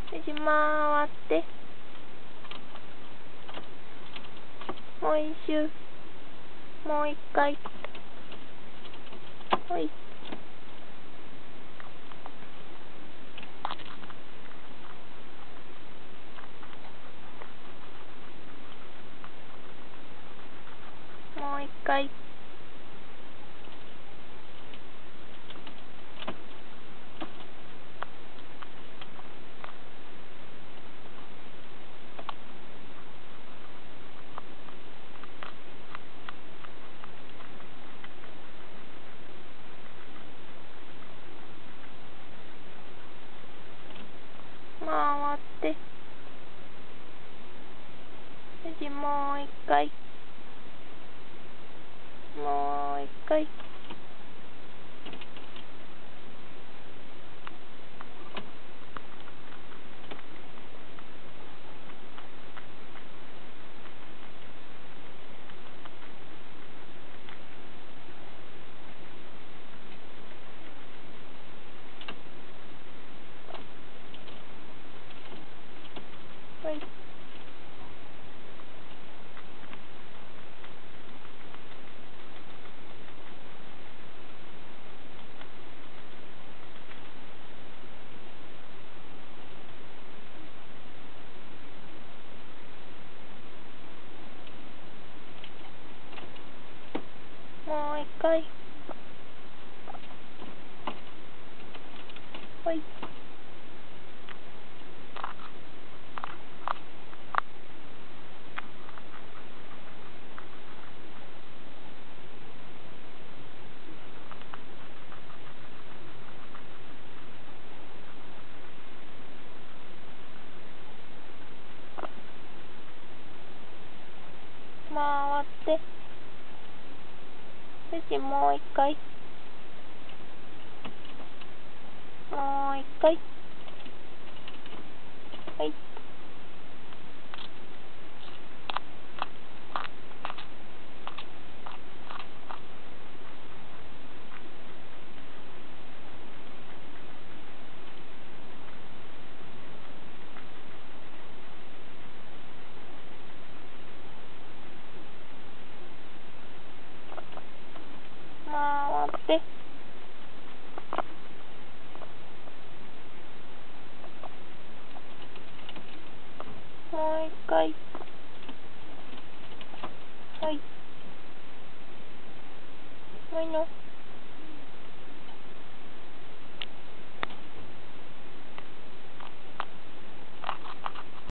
よし、回って。もう一周。もう一回。ほい。もう一回。回って。よし、もう一回。もう一回。はい。もう一回。ほい。回って。よし、もう一回。もう一回。はい。回って。もう一回。はい。もういいの。